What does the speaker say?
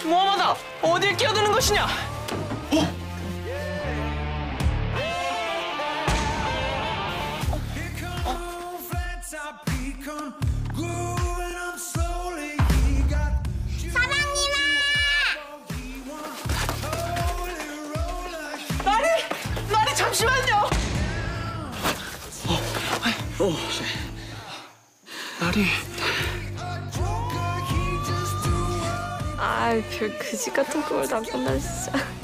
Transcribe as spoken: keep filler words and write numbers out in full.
모하마다, 어딜 끼어드는 것이냐? 어? 나리! 나리 잠시만요! 어, 어, 나리. 아, 별 그지 같은 꿈을 다 꾼다 진짜.